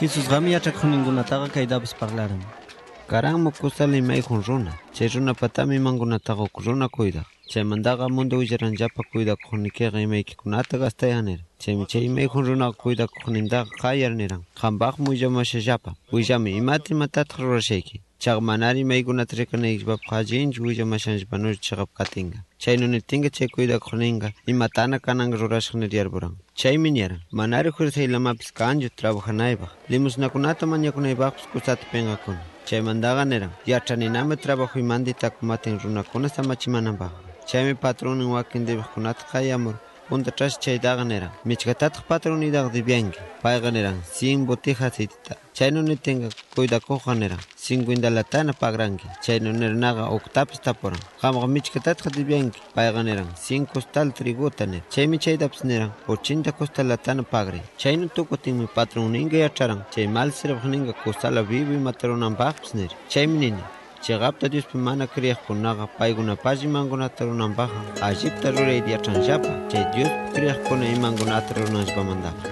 Jesusqami yachaqninkunataqa kaytapas parlaran. Karanmu kusala imayjun runa, chay runapatami imankunataqa uk runa kuydaq. Chaymantaqa mundo willaranllapa kuydakuqnikiqa imaykikunata gastayan nir. Chaymi chay imayjun runaqa kuydakuqnintaqa qayar niran. Qampaqmi willamashallapa. Willami imatataq rurashayki. Chaqa manari imaykunata rikanaykillapaq allinchu willamashanllapanulla chiqap katinqa. Chaynu nitinqa chay kuydakuqninqa imatana kananqa rurashaq nir yarpuran. Chaymi niran, manari fuerzaylamapis kanchu trabajanaypaq. Limosnakunata mañakunaypaqpis kusata pinqakuna. Chaymantaqa niran, yach'aninami trabajo imantita kumatin runakuna samachimananpaq. Chaymi patronin wakin debiqkunata qayamur punta trash chaytaqa niran, michkatataq patronitaqa debianki. Payqa niran, 100 botija aceitita. Chaynu nitinqa kuydakuqqa niran, 50 latana pagranki. Chaynu nirnaqa uktapis tapuran. Qamqa michkatataq debianki. Payqa niran, 100 costal triguta nir. Chaymi chaytapis niran, 80 costal latana pagri. Chaynu tukutinmi patronninqa yach'aran, chay mal sirviqninqa costala vivo imatarunanpaqpis nir. Chaymi nini. Chayqapta Diospi mana kriyiqkunaqa paykunapash imankunata runanpaqqa allipta rurayta yach'anllapa chay Diospi kriyiqkuna imankunata ruranllapamantaqa.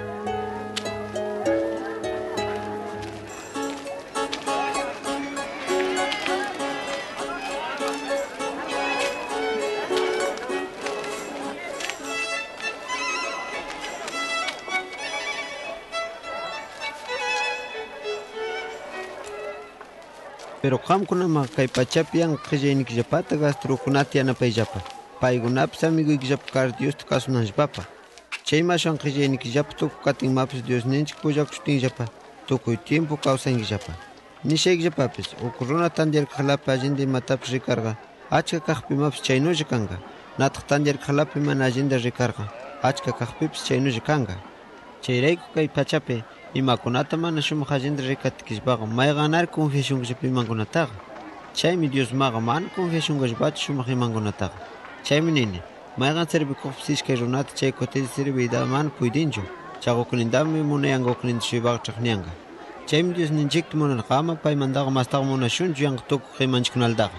Pero qamkunaman kay pachapi yan qillaynikillapata gastrukunata yanapayllapa. Paykunapis amiguykillapa kar Diosta kasunanllapapaq. Chaymi ashwan qillaynikillapa tukuq katinmapis Diosninchik pullakuchutinllapa tukuy tiempo kawsankillapa. Nishaykillapapis uk runa tandiyarkaqlapi allinta imatapis rikarqa achka kaqpimapis chaynulla kanqa. Nataq tandiyarkaqlapi mana allinta rikarqa achka kaqpipis chaynulla kanqa. Chayrayku kay pachapi imakunata mana shumaq allinta rikatikillpaqa mayqannari confiashunkillapi imankunataqa. Chaymi Diosmaqa mana confiashunkallapachu shumaq imankunataqa. Chaymi nini, mayqan servikuqpis iskay runata chay kutilla servida mana puydinchu. Chaqa uknintami munayanqa ukninta shuypaqa ch'iqniyanqa. Chaymi Diosninchikta munarqa ama paymantaqa mastaqa munashunchu yanqa tukuq imanchikkunaltaqa.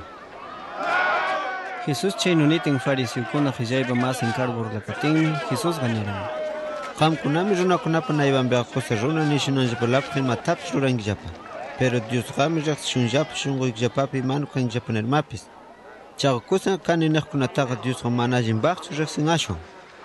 Jesús chaynu nitin fariseukuna qillaypa mas encargurlakatinmi Jesusqa niran: Qamkunami runakunapa naypanpiqa kusa runa nishunanllapalapaq imatapis rurankillapa. Pero Diosqami riqsishunllapa shunquykillapapi imanu kankillapa nirmapis. Chaqa kusa kani niqkunataqa Diosqa mana allinpaqchu riqsin ashwan.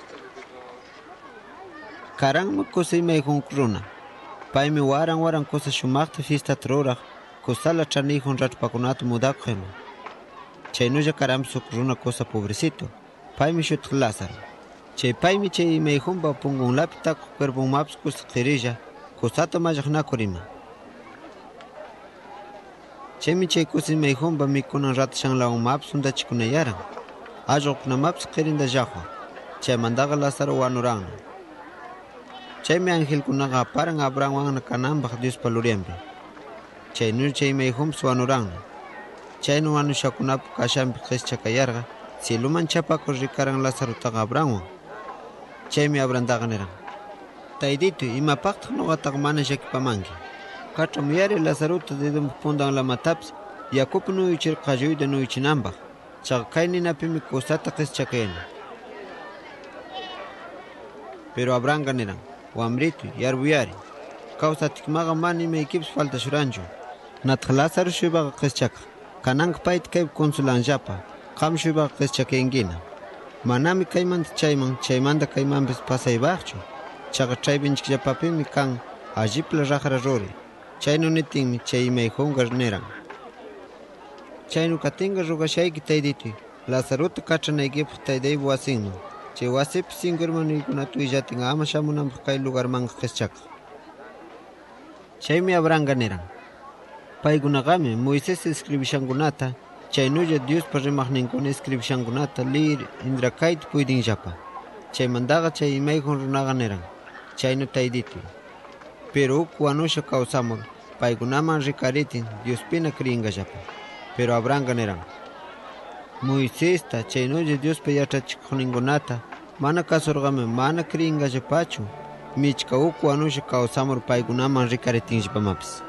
Karanmi kusa imayjun runa. Paymi waran kusa shumaqta fiestata ruraq, kusala ch'aniyjun rach'pakunata mudakuq ima. Chaynulla karanpis uk runa kusa pobrecito. Paymi shutiq Lázaro. Chay paymi chay imayjunpa punkunlapi takuq cuerpunmapis kusa qirilla, kusata mallaqnakur ima. Chaymi chay kusa imayjunpa mikunan ratashanlawanmapis untachikunayaran. Allqukunamapis qirinta llaqwan. Chaymantaqa Lázaro wanuranna. Chaymi angelkunaqa aparan Abrahamwanna kananpaq Diospa lurianpi. Chaynulla chay imayjunpis wanuranna. Chaynu wanushakunapi kashanpi qischakayarqa, cieluman chapakur rikaran Lázarutaqa Abrahamwan. Chaymi Abrahamtaqa niran: Taydito, imapaqtaq nuqataqa mana llakipamanki. Kach'amuyari Lázaruta dedunpa puntan lamatapis yakupi nuyuchir qalluyta nuyuchinanpaq. Chaqa kay ninapimi kusata qischakayani. Pero Abrahamqa niran: Wamrito, yarpuyari. Kawsatikmaqa mana imaykipis faltashuranchu. Nataq Lázaro shuypaqa qischakaq. Kananqa payta kaypi consolanllapa. Qam shuypaqa qischakayankina. Manami kaymanta chayman, chaymanta kaymanpis pasaypaqchu. Chaqa chaypinchikllapapimi kan allipla raqra ruri. Chaynu nitinmi chay imayjunqa niran: Chaynu katinqa rugashayki taydituy, Lázaruta kach'anaykipaq taydaypa wasinman. Chay wasipi 5 hermanuykunata willatin ama shamunanpaq kay lugarmanqa qischakaq. Chaymi Abrahamqa niran: Paykunaqami Moisés escribishankunata, chaynulla Diospa rimaqninkuna escribishankunata leer intrakayta puydinllapa. Chaymantaqa chay imayjun runaqa niran: Chaynu taydituy. Pero uk wanusha kawsamur paykunaman rikaritin Diospina kriyinqallapa. Pero Abrahamqa niran: Moisesta chaynulla Diospa yach'achikuqninkunata mana kasurqami mana kriyinqallapachu michka uk wanusha kawsamur paykunaman rikaritinllapamapis.